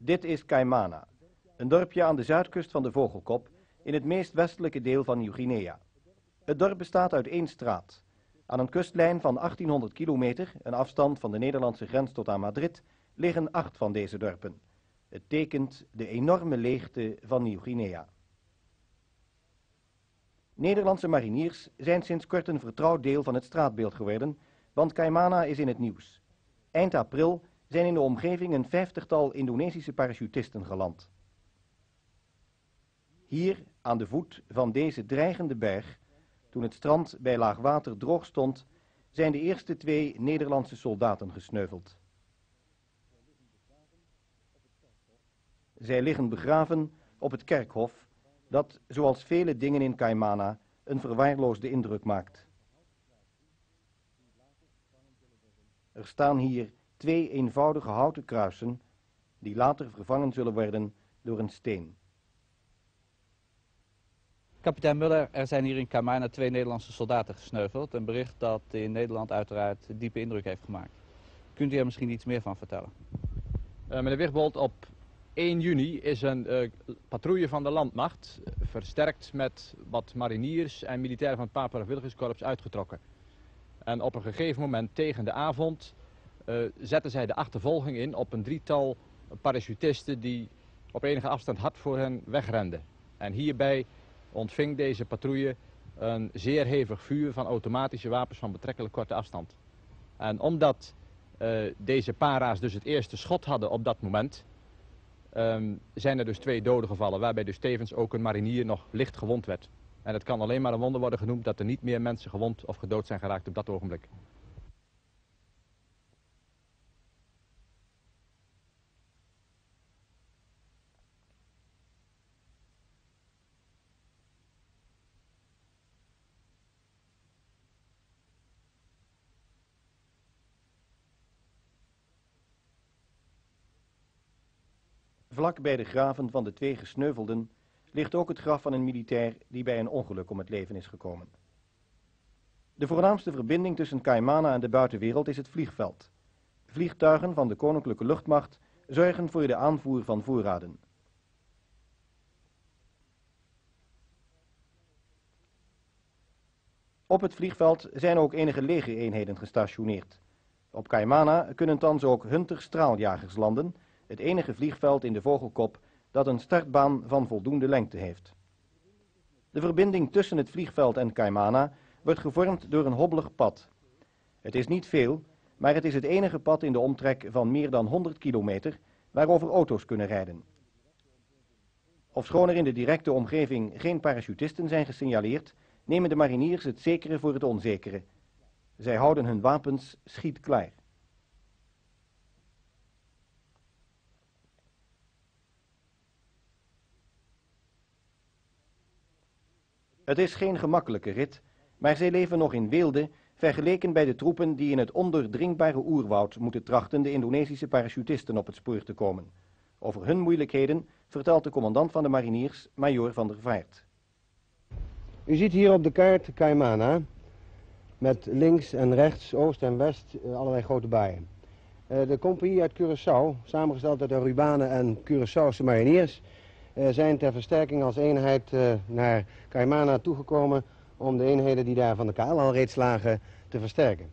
Dit is Kaimana, een dorpje aan de zuidkust van de Vogelkop in het meest westelijke deel van Nieuw-Guinea. Het dorp bestaat uit één straat. Aan een kustlijn van 1800 kilometer, een afstand van de Nederlandse grens tot aan Madrid, liggen 8 van deze dorpen. Het tekent de enorme leegte van Nieuw-Guinea. Nederlandse mariniers zijn sinds kort een vertrouwd deel van het straatbeeld geworden, want Kaimana is in het nieuws. Eind april zijn in de omgeving een 50-tal Indonesische parachutisten geland. Hier, aan de voet van deze dreigende berg, toen het strand bij laag water droog stond, zijn de eerste 2 Nederlandse soldaten gesneuveld. Zij liggen begraven op het kerkhof, dat, zoals vele dingen in Kaimana, een verwaarloosde indruk maakt. Er staan hier 2 eenvoudige houten kruisen, die later vervangen zullen worden door een steen. Kapitein Muller, er zijn hier in Kaimana 2 Nederlandse soldaten gesneuveld. Een bericht dat in Nederland uiteraard diepe indruk heeft gemaakt. Kunt u er misschien iets meer van vertellen? Meneer Wigbold, op 1 juni is een patrouille van de landmacht versterkt met wat mariniers en militairen van het Paardenvrijwilligerskorps uitgetrokken. En op een gegeven moment tegen de avond zetten zij de achtervolging in op een 3-tal parachutisten die op enige afstand hard voor hen wegrenden. En hierbij ontving deze patrouille een zeer hevig vuur van automatische wapens van betrekkelijk korte afstand. En omdat deze para's dus het eerste schot hadden op dat moment, zijn er dus 2 doden gevallen, waarbij dus tevens ook een marinier nog licht gewond werd. En het kan alleen maar een wonder worden genoemd dat er niet meer mensen gewond of gedood zijn geraakt op dat ogenblik. Vlak bij de graven van de 2 gesneuvelden ligt ook het graf van een militair die bij een ongeluk om het leven is gekomen. De voornaamste verbinding tussen Kaimana en de buitenwereld is het vliegveld. Vliegtuigen van de Koninklijke Luchtmacht zorgen voor de aanvoer van voorraden. Op het vliegveld zijn ook enige legereenheden gestationeerd. Op Kaimana kunnen thans ook Hunter-straaljagers landen, het enige vliegveld in de Vogelkop dat een startbaan van voldoende lengte heeft. De verbinding tussen het vliegveld en Kaimana wordt gevormd door een hobbelig pad. Het is niet veel, maar het is het enige pad in de omtrek van meer dan 100 kilometer waarover auto's kunnen rijden. Ofschoon er in de directe omgeving geen parachutisten zijn gesignaleerd, nemen de mariniers het zekere voor het onzekere. Zij houden hun wapens schietklaar. Het is geen gemakkelijke rit, maar zij leven nog in weelde, vergeleken bij de troepen die in het ondoordringbare oerwoud moeten trachten de Indonesische parachutisten op het spoor te komen. Over hun moeilijkheden vertelt de commandant van de mariniers, Majoor van der Vaart. U ziet hier op de kaart Kaimana, met links en rechts, oost en west, allerlei grote baaien. De compagnie uit Curaçao, samengesteld uit Arubanen en Curaçaose mariniers, zijn ter versterking als eenheid naar Kaimana toegekomen om de eenheden die daar van de KL al reeds lagen te versterken.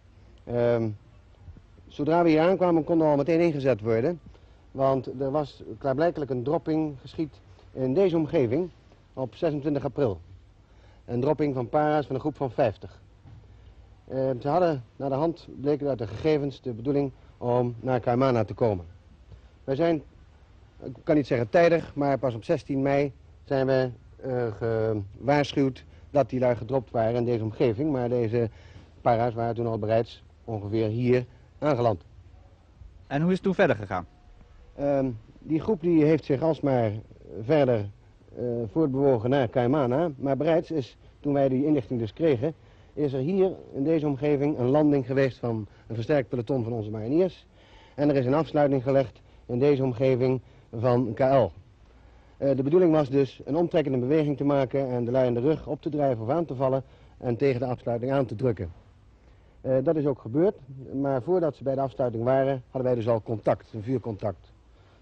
Zodra we hier aankwamen konden we al meteen ingezet worden, want er was klaarblijkelijk een dropping geschied in deze omgeving op 26 april. Een dropping van para's van een groep van 50. Ze hadden naar de hand, bleken uit de gegevens, de bedoeling om naar Kaimana te komen. Wij zijn, ik kan niet zeggen tijdig, maar pas op 16 mei zijn we gewaarschuwd dat die daar gedropt waren in deze omgeving. Maar deze para's waren toen al bereids ongeveer hier aangeland. En hoe is het toen verder gegaan? Die groep die heeft zich alsmaar verder voortbewogen naar Kaimana. Maar bereids is, toen wij die inlichting dus kregen, is er hier in deze omgeving een landing geweest van een versterkt peloton van onze mariniers. En er is een afsluiting gelegd in deze omgeving van KL. De bedoeling was dus een omtrekkende beweging te maken en de lui in de rug op te drijven of aan te vallen en tegen de afsluiting aan te drukken. Dat is ook gebeurd, maar voordat ze bij de afsluiting waren, hadden wij dus al contact, een vuurcontact.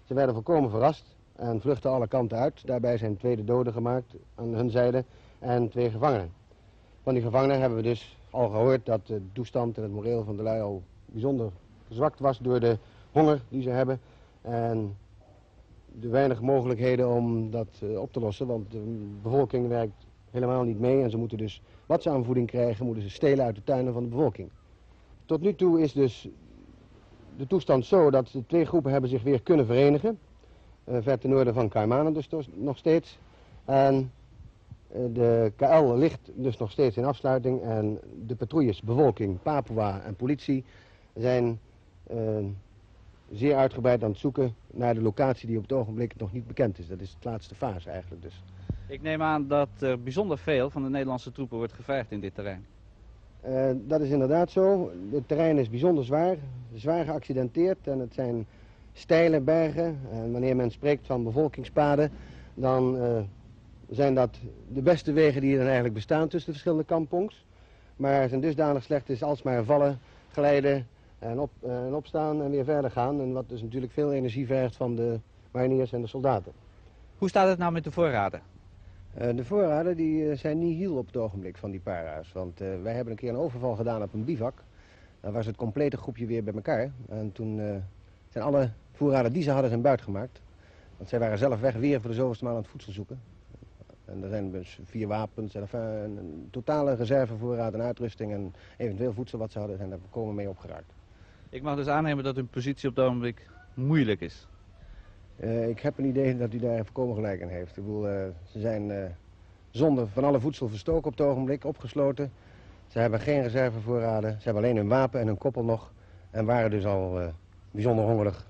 Ze werden volkomen verrast en vluchtten alle kanten uit. Daarbij zijn 2 doden gemaakt aan hun zijde en 2 gevangenen. Van die gevangenen hebben we dus al gehoord dat de toestand en het moreel van de lui al bijzonder verzwakt was door de honger die ze hebben. En de weinig mogelijkheden om dat op te lossen, want de bevolking werkt helemaal niet mee. En ze moeten dus, wat ze aan voeding krijgen, moeten ze stelen uit de tuinen van de bevolking. Tot nu toe is dus de toestand zo dat de 2 groepen hebben zich weer kunnen verenigen. Ver ten noorden van Caymanen dus nog steeds. En de KL ligt dus nog steeds in afsluiting en de patrouilles, bevolking, Papua en politie zijn zeer uitgebreid aan het zoeken naar de locatie die op het ogenblik nog niet bekend is. Dat is de laatste fase eigenlijk dus. Ik neem aan dat er bijzonder veel van de Nederlandse troepen wordt gevraagd in dit terrein. Dat is inderdaad zo. Het terrein is bijzonder zwaar geaccidenteerd en het zijn steile bergen. En wanneer men spreekt van bevolkingspaden, dan zijn dat de beste wegen die er dan eigenlijk bestaan tussen de verschillende kampongs. Maar ze zijn dusdanig slecht is alsmaar vallen, glijden en opstaan en weer verder gaan. En wat dus natuurlijk veel energie vergt van de mariniers en de soldaten. Hoe staat het nou met de voorraden? De voorraden die zijn nihil op het ogenblik van die para's. Want wij hebben een keer een overval gedaan op een bivak. Dan was het complete groepje weer bij elkaar. En toen zijn alle voorraden die ze hadden zijn buitgemaakt. Want zij waren zelf weg weer voor de zoveelste maal aan het voedsel zoeken. En er zijn dus 4 wapens en een totale reservevoorraad en uitrusting en eventueel voedsel wat ze hadden zijn daar volkomen mee opgeraakt. Ik mag dus aannemen dat hun positie op het ogenblik moeilijk is. Ik heb een idee dat u daar volkomen gelijk in heeft. Ik bedoel, ze zijn zonder van alle voedsel verstoken op het ogenblik, opgesloten. Ze hebben geen reservevoorraden, ze hebben alleen hun wapen en hun koppel nog en waren dus al bijzonder hongerig.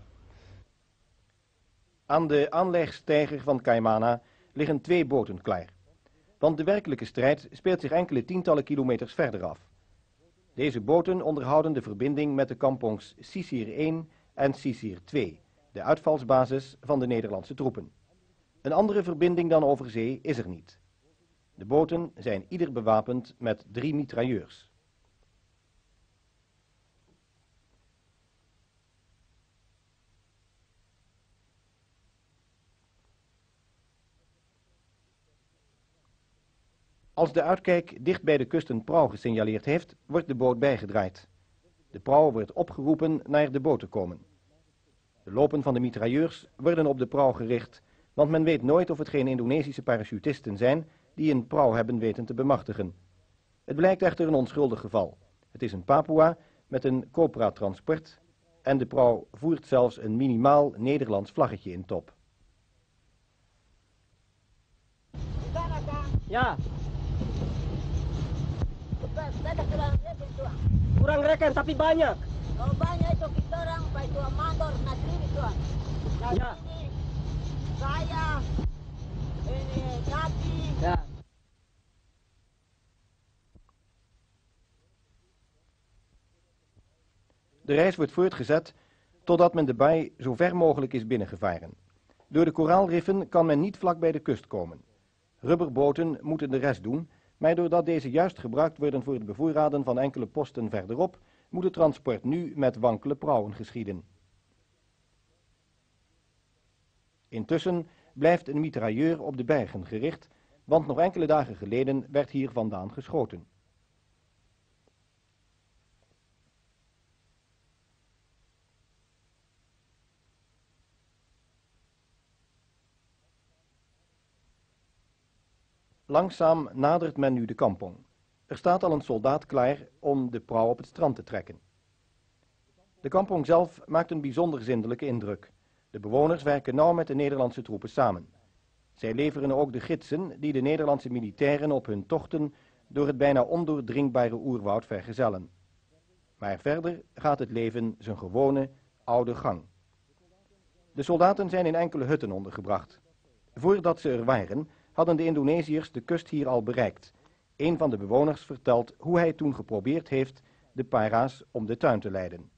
Aan de aanlegsteiger van Caimana liggen 2 boten klaar. Want de werkelijke strijd speelt zich enkele tientallen kilometers verder af. Deze boten onderhouden de verbinding met de kampongs Sisir 1 en Sisir 2, de uitvalsbasis van de Nederlandse troepen. Een andere verbinding dan over zee is er niet. De boten zijn ieder bewapend met 3 mitrailleurs. Als de uitkijk dicht bij de kust een prauw gesignaleerd heeft, wordt de boot bijgedraaid. De prauw wordt opgeroepen naar de boot te komen. De lopen van de mitrailleurs worden op de prauw gericht, want men weet nooit of het geen Indonesische parachutisten zijn die een prauw hebben weten te bemachtigen. Het blijkt echter een onschuldig geval. Het is een Papua met een Copra-transport en de prauw voert zelfs een minimaal Nederlands vlaggetje in top. Ja. Kurang reken tapi banyak. Kalau banyak itu kita orang baik itu mandor negeri itu. Nah, Ya. ini saya ini Kati. Ya. De reis wordt voortgezet totdat men de baai zo ver mogelijk is binnengevaren. Door de koraalriffen kan men niet vlak bij de kust komen. Rubberboten moeten de rest doen, maar doordat deze juist gebruikt worden voor het bevoorraden van enkele posten verderop, moet het transport nu met wankele prauwen geschieden. Intussen blijft een mitrailleur op de bergen gericht, want nog enkele dagen geleden werd hier vandaan geschoten. Langzaam nadert men nu de kampong. Er staat al een soldaat klaar om de prauw op het strand te trekken. De kampong zelf maakt een bijzonder zindelijke indruk. De bewoners werken nauw met de Nederlandse troepen samen. Zij leveren ook de gidsen die de Nederlandse militairen op hun tochten door het bijna ondoordringbare oerwoud vergezellen. Maar verder gaat het leven zijn gewone, oude gang. De soldaten zijn in enkele hutten ondergebracht. Voordat ze er waren, hadden de Indonesiërs de kust hier al bereikt. Een van de bewoners vertelt hoe hij toen geprobeerd heeft de para's om de tuin te leiden.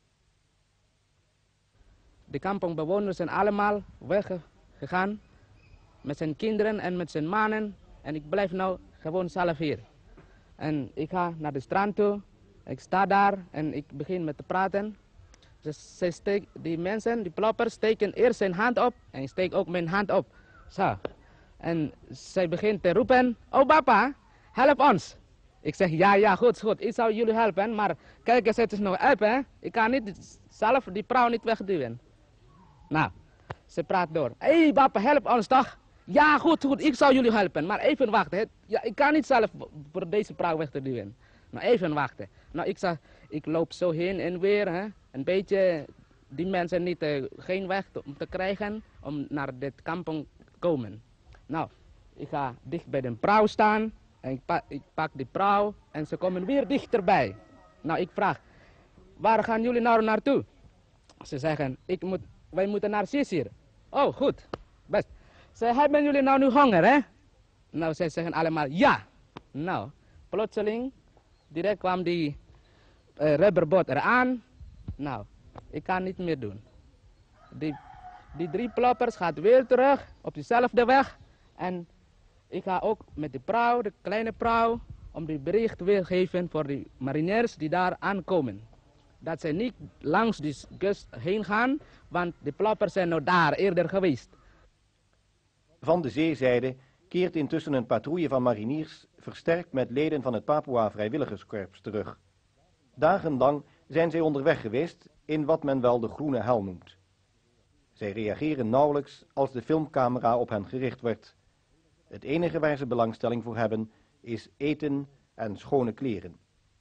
De kampongbewoners zijn allemaal weggegaan met zijn kinderen en met zijn mannen. En ik blijf nou gewoon zelf hier. En ik ga naar de strand toe. Ik sta daar en ik begin met te praten. Dus die mensen, die ploppers, steken eerst zijn hand op en ik steek ook mijn hand op. Zo. En zij begint te roepen, oh papa, help ons. Ik zeg, ja, goed, ik zou jullie helpen, maar kijk eens, het is nog up, hè. Ik kan niet zelf die vrouw niet wegduwen. Nou, ze praat door. Hé papa, help ons toch? Ja, goed, ik zou jullie helpen, maar even wachten. Ja, ik kan niet zelf voor deze vrouw weg te duwen. Nou, even wachten. Nou, ik loop zo heen en weer, hè. Een beetje die mensen niet geen weg om te krijgen om naar dit kampong te komen. Nou, ik ga dicht bij de prauw staan en ik pak die prauw en ze komen weer dichterbij. Nou, ik vraag, waar gaan jullie nou naartoe? Ze zeggen, wij moeten naar Sisir. Oh, goed, best. Ze hebben jullie nou nu honger, hè? Nou, zij zeggen allemaal ja. Nou, plotseling, direct kwam die rubberboot eraan. Nou, ik kan niet meer doen. Die 3 ploppers gaan weer terug op diezelfde weg. En ik ga ook met de prauw, de kleine prauw, om die bericht weer geven voor die mariniers die daar aankomen. Dat ze niet langs die kust heen gaan, want de ploppers zijn nou daar eerder geweest. Van de zeezijde keert intussen een patrouille van mariniers, versterkt met leden van het Papua Vrijwilligerskorps, terug. Dagenlang zijn zij onderweg geweest in wat men wel de groene hel noemt. Zij reageren nauwelijks als de filmcamera op hen gericht wordt. Het enige waar ze belangstelling voor hebben is eten en schone kleren.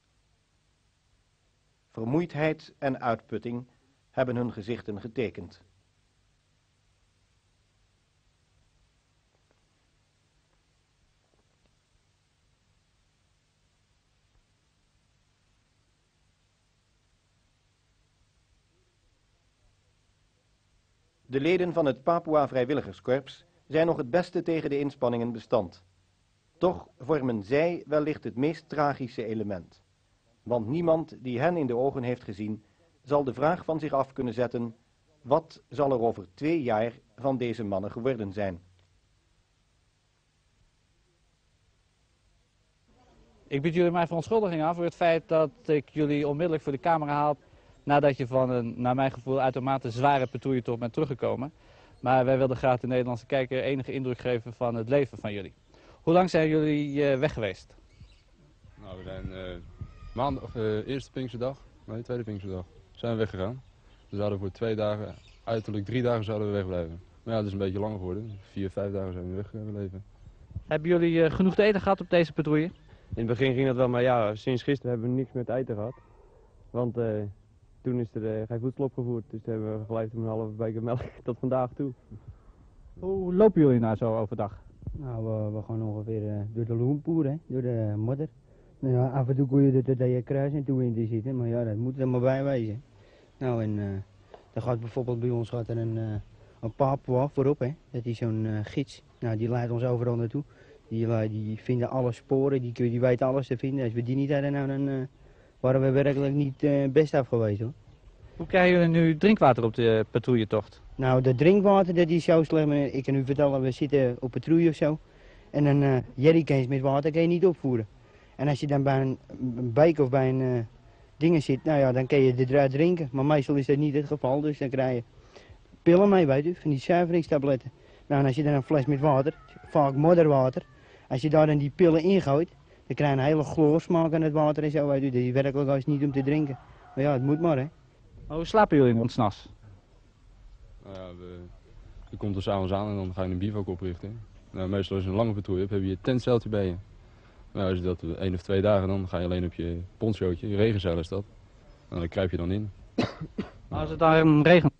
Vermoeidheid en uitputting hebben hun gezichten getekend. De leden van het Papua Vrijwilligerskorps zijn nog het beste tegen de inspanningen bestand. Toch vormen zij wellicht het meest tragische element. Want niemand die hen in de ogen heeft gezien, zal de vraag van zich af kunnen zetten: wat zal er over 2 jaar van deze mannen geworden zijn? Ik bied jullie mijn verontschuldiging aan voor het feit dat ik jullie onmiddellijk voor de camera haal nadat je van een, naar mijn gevoel, uitermate zware patrouilletocht bent teruggekomen. Maar wij wilden graag de Nederlandse kijker enige indruk geven van het leven van jullie. Hoe lang zijn jullie weg geweest? Nou, we zijn maandag, eerste Pinksterdag, nee, tweede Pinksterdag, zijn we weggegaan. We zouden voor 2 dagen, uiterlijk 3 dagen zouden we wegblijven. Maar ja, het is een beetje langer geworden. 4, 5 dagen zijn we weggebleven. Hebben jullie genoeg te eten gehad op deze patrouille? In het begin ging dat wel, maar ja, sinds gisteren hebben we niks meer te eten gehad. Want toen is er geen voedsel opgevoerd, dus toen hebben we geleefd om een halve beker melk tot vandaag toe. Hoe lopen jullie nou zo overdag? Nou, we gaan ongeveer door de loonpoer, hè, door de modder. Nou ja, af en toe kun je er je kruis en toe in te zitten, maar ja, dat moet er maar bij wezen. Nou, en dan gaat bijvoorbeeld bij ons gaat er een Papua voorop, hè. Dat is zo'n gids. Nou, die leidt ons overal naartoe. Die vinden alle sporen, die weten alles te vinden. Als we die niet hadden, nou, dan waren we werkelijk niet best af geweest, hoor. Hoe krijgen jullie nu drinkwater op de patrouilletocht? Nou, dat drinkwater, dat is zo slecht. Ik kan u vertellen, we zitten op patrouille of zo. En een jerrycans met water kan je niet opvoeren. En als je dan bij een beek of bij een dingen zit, nou ja, dan kan je eruit drinken. Maar meestal is dat niet het geval, dus dan krijg je pillen mee, weet u, van die zuiveringstabletten. Nou, en als je dan een fles met water, vaak modderwater, als je daar dan die pillen ingooit, dan krijg je een hele chloorsmaak aan het water en zo, weet u. Dat is werkelijk als niet om te drinken. Maar ja, het moet maar, hè. Maar hoe slapen jullie dan 's nachts? Nou ja, je komt er s'avonds aan en dan ga je een bivak oprichten. Nou, meestal als je een lange patrouille hebt, heb je je tentzeiltje bij je. Nou, als je dat 1 of 2 dagen, dan ga je alleen op je ponchootje, je regenzeil is dat. En dan kruip je dan in. Maar als het dan regent?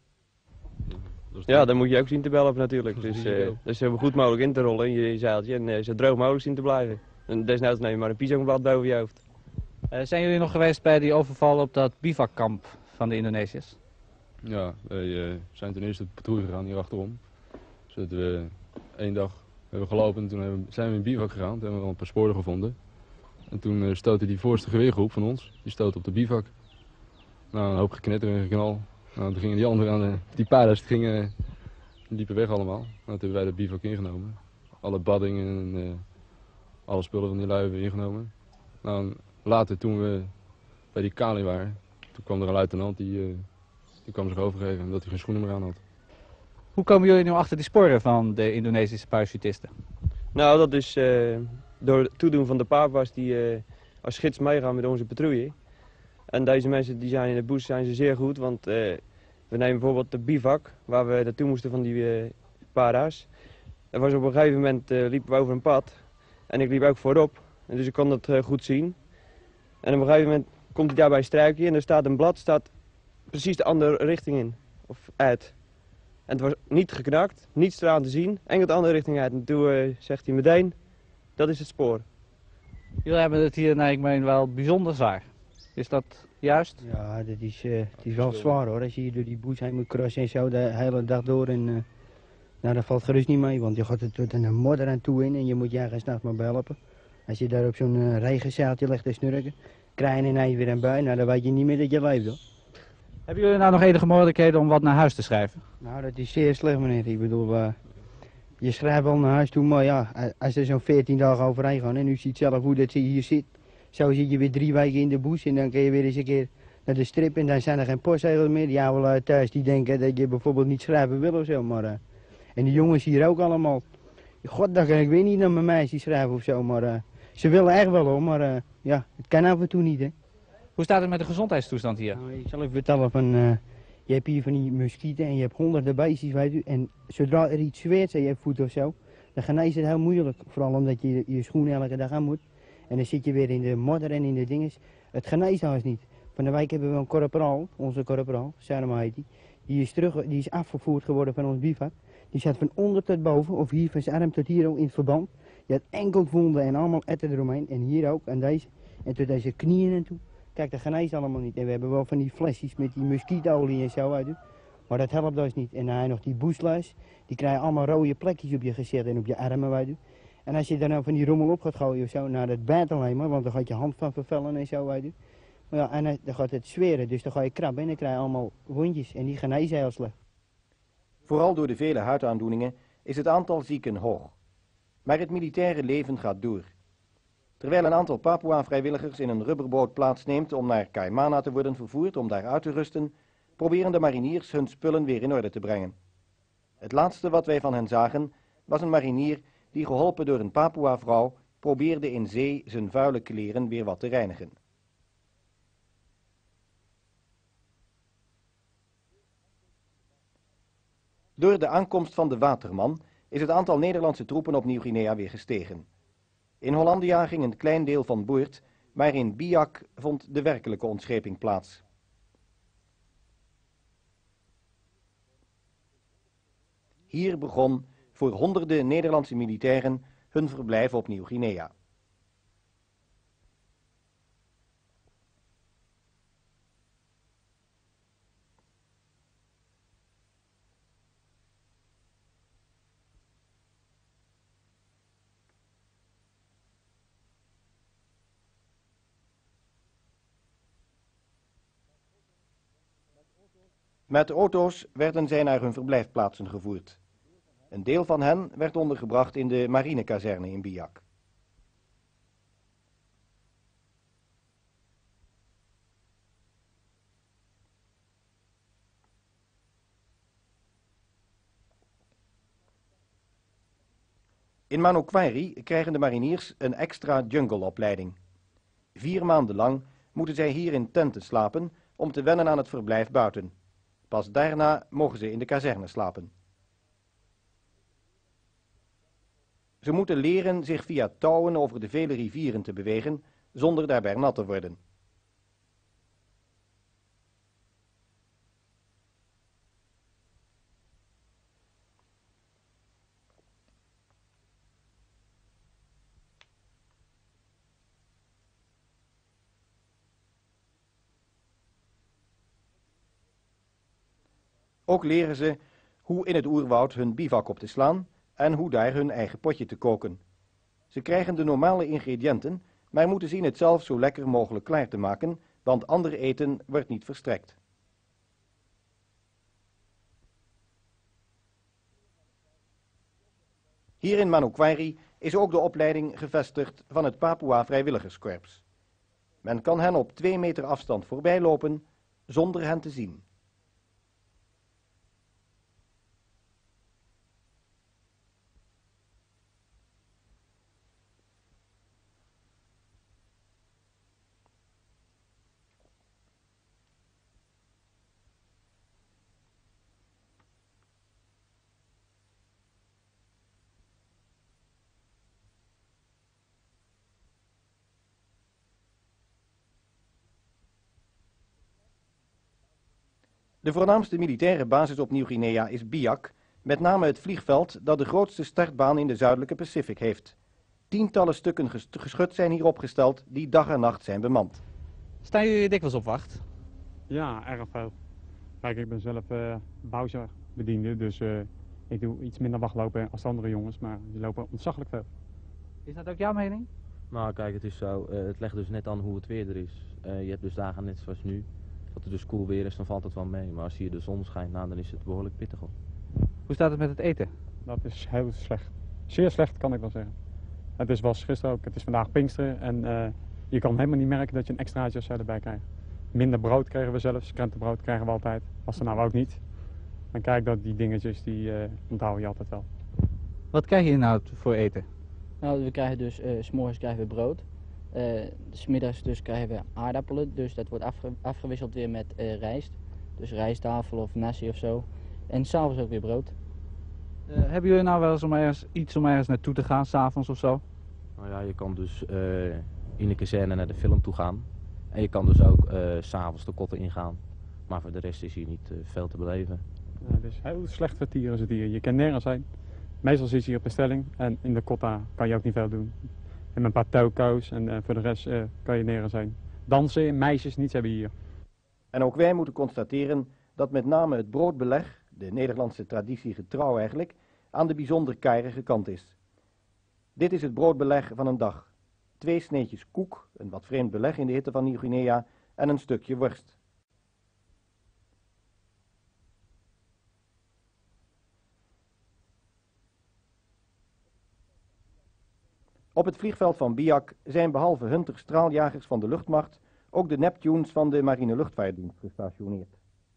Ja, dan moet je ook zien te belpen natuurlijk. Dus zo goed mogelijk in te rollen in je zeiltje en zo droog mogelijk zien te blijven. En desnoods neem je maar een pisangblad boven je hoofd. Zijn jullie nog geweest bij die overval op dat bivakkamp van de Indonesiërs? Ja, wij zijn ten eerste op patrouille gegaan hier achterom. Zodat we 1 dag hebben gelopen en toen zijn we in bivak gegaan. Toen hebben we al een paar sporen gevonden. En toen stootte die voorste geweergroep van ons, die stootte op de bivak. Nou, een hoop geknetter en geknal. Nou, toen gingen die anderen aan die paarden, die liepen weg allemaal. Nou, toen hebben wij de bivak ingenomen. Alle baddingen en alle spullen van die lui hebben we ingenomen. Nou, later toen we bij die Kali waren, toen kwam er een luitenant die Die kwam zich overgeven omdat hij geen schoenen meer aan had. Hoe komen jullie nu achter die sporen van de Indonesische parachutisten? Nou, dat is door het toedoen van de papa's die als gids meegaan met onze patrouille. En deze mensen die zijn in de bush zijn ze zeer goed, want we nemen bijvoorbeeld de bivak, waar we naartoe moesten van die para's. Er was op een gegeven moment liepen we over een pad en ik liep ook voorop, en dus ik kon dat goed zien. En op een gegeven moment komt hij daar bij een struikje en er staat een blad, staat precies de andere richting in, of uit. En het was niet geknakt, niets eraan te zien, enkel de andere richting uit. En toen zegt hij meteen, dat is het spoor. Jullie hebben het hier, ik meen, wel bijzonder zwaar. Is dat juist? Ja, het is wel zwaar hoor. Als je hier door die bush heen moet crossen en zo de hele dag door. En, nou, dat valt gerust niet mee, want je gaat er tot een modder aan toe in en je moet je ergens nacht maar behelpen. Als je daar op zo'n regenzeiltje ligt te snurken, krijg je ineens weer een bui, nou dan weet je niet meer dat je leeft hoor. Hebben jullie nou nog enige mogelijkheden om wat naar huis te schrijven? Nou, dat is zeer slecht meneer. Ik bedoel, je schrijft wel naar huis toe, maar ja, als er zo'n 14 dagen overheen gaan en u ziet zelf hoe dat hier zit. Zo zit je weer 3 weken in de bush en dan kun je weer eens een keer naar de strip en dan zijn er geen postzegels meer. Die oude thuis die denken dat je bijvoorbeeld niet schrijven wil of zo, maar en die jongens hier ook allemaal. God, dan kan ik weer niet naar mijn meisje schrijven of zo, maar ze willen echt wel hoor, maar ja, het kan af en toe niet hè. Hoe staat het met de gezondheidstoestand hier? Nou, ik zal even vertellen van, je hebt hier van die muskieten en je hebt honderden beestjes, weet u. En zodra er iets zweert, je hebt voet of zo, dan geneest het heel moeilijk. Vooral omdat je je schoenen elke dag aan moet. En dan zit je weer in de modder en in de dinges. Het geneest haast niet. Van de wijk hebben we een korporaal, onze korporaal, Sarma heet die. Die is afgevoerd geworden van ons bivak. Die zat van onder tot boven, of hier van zijn arm tot hier ook in het verband. Je had enkel wonden en allemaal etten eromheen. En hier ook, en deze. En tot deze knieën en toe. Kijk, dat geneest allemaal niet. En we hebben wel van die flesjes met die muskietolie en zo uit. Maar dat helpt dus niet. En dan heb je nog die boesluis. Die krijgen allemaal rode plekjes op je gezicht en op je armen uit. En als je daar nou van die rommel op gaat gooien of zo, nou dat bijt alleen maar, want dan gaat je hand van vervellen en zo uit. Maar ja, en dan gaat het zweren, dus dan ga je krabben en dan krijg je allemaal wondjes. En die genezen heel slecht. Vooral door de vele huidaandoeningen is het aantal zieken hoog. Maar het militaire leven gaat door. Terwijl een aantal Papua-vrijwilligers in een rubberboot plaatsneemt om naar Kaimana te worden vervoerd om daar uit te rusten, proberen de mariniers hun spullen weer in orde te brengen. Het laatste wat wij van hen zagen was een marinier die geholpen door een Papua-vrouw probeerde in zee zijn vuile kleren weer wat te reinigen. Door de aankomst van de waterman is het aantal Nederlandse troepen op Nieuw-Guinea weer gestegen. In Hollandia ging een klein deel van boord, maar in Biak vond de werkelijke ontscheping plaats. Hier begon voor honderden Nederlandse militairen hun verblijf op Nieuw-Guinea. Met auto's werden zij naar hun verblijfplaatsen gevoerd. Een deel van hen werd ondergebracht in de marinekazerne in Biak. In Manokwari krijgen de mariniers een extra jungleopleiding. 4 maanden lang moeten zij hier in tenten slapen om te wennen aan het verblijf buiten. Pas daarna mogen ze in de kazerne slapen. Ze moeten leren zich via touwen over de vele rivieren te bewegen, zonder daarbij nat te worden. Ook leren ze hoe in het oerwoud hun bivak op te slaan en hoe daar hun eigen potje te koken. Ze krijgen de normale ingrediënten, maar moeten zien het zelf zo lekker mogelijk klaar te maken, want ander eten wordt niet verstrekt. Hier in Manokwari is ook de opleiding gevestigd van het Papua Vrijwilligerskorps. Men kan hen op 2 meter afstand voorbij lopen zonder hen te zien. De voornaamste militaire basis op Nieuw-Guinea is Biak, met name het vliegveld dat de grootste startbaan in de zuidelijke Pacific heeft. Tientallen stukken geschut zijn hier opgesteld die dag en nacht zijn bemand. Staan jullie dikwijls op wacht? Ja, erg veel. Kijk, ik ben zelf bouwbediende, dus ik doe iets minder wachtlopen als de andere jongens, maar die lopen ontzaglijk veel. Is dat ook jouw mening? Nou kijk, het is zo, het legt dus net aan hoe het weer er is. Je hebt dus dagen net zoals nu, dat het dus koel weer is, dan valt het wel mee. Maar als hier de zon schijnt, nou, dan is het behoorlijk pittig hoor. Hoe staat het met het eten? Dat is heel slecht. Zeer slecht kan ik wel zeggen. Het is was gisteren ook, het is vandaag Pinksteren en je kan helemaal niet merken dat je een extraatje of zo erbij krijgt. Minder brood kregen we zelfs, krentenbrood krijgen we altijd. Als er nou ook niet, dan kijk dat die dingetjes, die onthouden je altijd wel. Wat krijg je nou voor eten? Nou, we krijgen dus, 's morgens krijgen we brood. 's middags dus krijgen we aardappelen, dus dat wordt afgewisseld weer met rijst. Dus rijsttafel of nasi of zo. En s'avonds ook weer brood. Hebben jullie nou wel eens iets om ergens naartoe te gaan, s'avonds of zo? Nou ja, je kan dus in de kazerne naar de film toe gaan. En je kan dus ook 's avonds de kotten ingaan. Maar voor de rest is hier niet veel te beleven. Het is heel slecht vertier is het hier. Je kan nergens heen. Meestal zit je hier op bestelling en in de kotta kan je ook niet veel doen. En een paar toko's en voor de rest kan je nergens heen. Dansen, meisjes, niets hebben hier. En ook wij moeten constateren dat met name het broodbeleg, de Nederlandse traditie getrouw eigenlijk, aan de bijzonder kairige kant is. Dit is het broodbeleg van een dag. 2 sneetjes koek, een wat vreemd beleg in de hitte van Nieuw-Guinea, en een stukje worst. Op het vliegveld van Biak zijn behalve Hunter straaljagers van de luchtmacht ook de Neptunes van de marine luchtvaartdienst gestationeerd.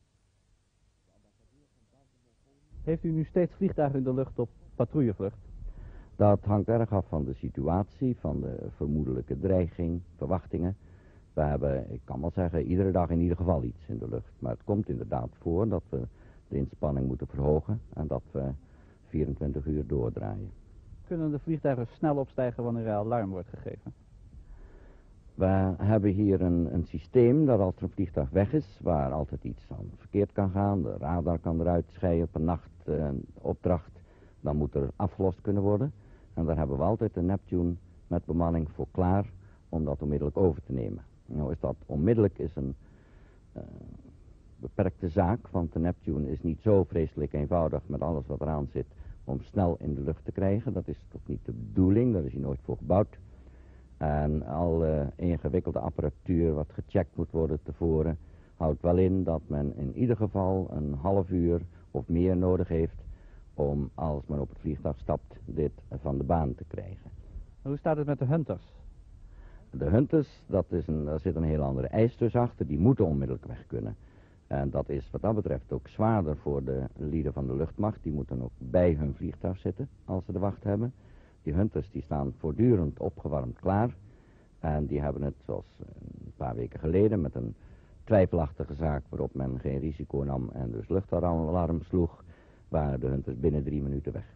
Heeft u nu steeds vliegtuigen in de lucht op patrouillevlucht? Dat hangt erg af van de situatie, van de vermoedelijke dreiging, verwachtingen. We hebben, ik kan wel zeggen, iedere dag in ieder geval iets in de lucht. Maar het komt inderdaad voor dat we de inspanning moeten verhogen en dat we 24 uur doordraaien. Kunnen de vliegtuigen snel opstijgen wanneer er alarm wordt gegeven? We hebben hier een systeem dat als er een vliegtuig weg is, waar altijd iets aan verkeerd kan gaan, de radar kan eruit scheiden op een nachtopdracht, dan moet er afgelost kunnen worden. En daar hebben we altijd een Neptune met bemanning voor klaar om dat onmiddellijk over te nemen. Nou is dat onmiddellijk is een beperkte zaak, want de Neptune is niet zo vreselijk eenvoudig met alles wat eraan zit om snel in de lucht te krijgen. Dat is toch niet de bedoeling, daar is hij nooit voor gebouwd. En alle ingewikkelde apparatuur wat gecheckt moet worden tevoren houdt wel in dat men in ieder geval een half uur of meer nodig heeft om, als men op het vliegtuig stapt, dit van de baan te krijgen. Hoe staat het met de Hunters? De Hunters, daar zit een heel andere eis dus achter, die moeten onmiddellijk weg kunnen. En dat is wat dat betreft ook zwaarder voor de lieden van de luchtmacht. Die moeten ook bij hun vliegtuig zitten als ze de wacht hebben. Die Hunters die staan voortdurend opgewarmd klaar. En die hebben het, zoals een paar weken geleden, met een twijfelachtige zaak waarop men geen risico nam en dus luchtalarm sloeg, waren de Hunters binnen 3 minuten weg.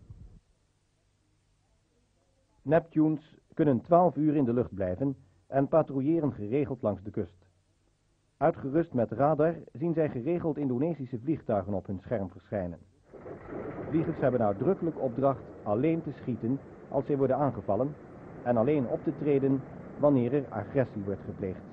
Neptunes kunnen 12 uur in de lucht blijven en patrouilleren geregeld langs de kust. Uitgerust met radar zien zij geregeld Indonesische vliegtuigen op hun scherm verschijnen. Vliegers hebben uitdrukkelijk opdracht alleen te schieten als zij worden aangevallen en alleen op te treden wanneer er agressie wordt gepleegd.